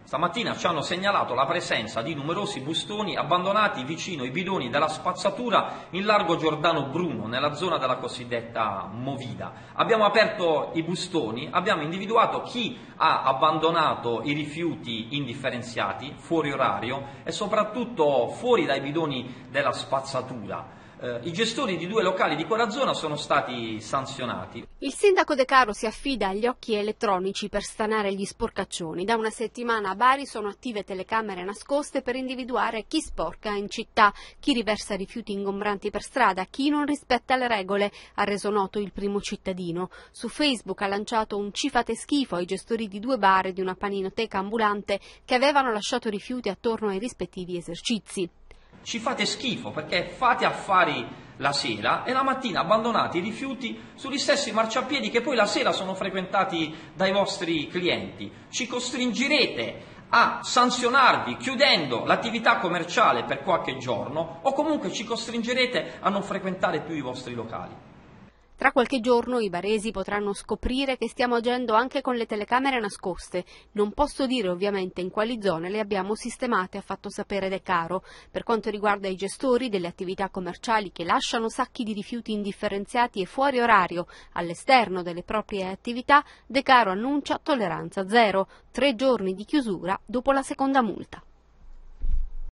Stamattina ci hanno segnalato la presenza di numerosi bustoni abbandonati vicino ai bidoni della spazzatura in largo Giordano Bruno, nella zona della cosiddetta Movida. Abbiamo aperto i bustoni, abbiamo individuato chi ha abbandonato i rifiuti indifferenziati, fuori orario e soprattutto fuori dai bidoni della spazzatura. I gestori di 2 locali di quella zona sono stati sanzionati. Il sindaco De Caro si affida agli occhi elettronici per stanare gli sporcaccioni. Da una settimana a Bari sono attive telecamere nascoste per individuare chi sporca in città, chi riversa rifiuti ingombranti per strada, chi non rispetta le regole, ha reso noto il Primo Cittadino. Su Facebook ha lanciato un "ci fate schifo" ai gestori di 2 bar e di una paninoteca ambulante che avevano lasciato rifiuti attorno ai rispettivi esercizi. Ci fate schifo perché fate affari la sera e la mattina abbandonate i rifiuti sugli stessi marciapiedi che poi la sera sono frequentati dai vostri clienti. Ci costringerete a sanzionarvi chiudendo l'attività commerciale per qualche giorno o comunque ci costringerete a non frequentare più i vostri locali. Tra qualche giorno i baresi potranno scoprire che stiamo agendo anche con le telecamere nascoste. Non posso dire ovviamente in quali zone le abbiamo sistemate, ha fatto sapere De Caro. Per quanto riguarda i gestori delle attività commerciali che lasciano sacchi di rifiuti indifferenziati e fuori orario all'esterno delle proprie attività, De Caro annuncia tolleranza zero, 3 giorni di chiusura dopo la seconda multa.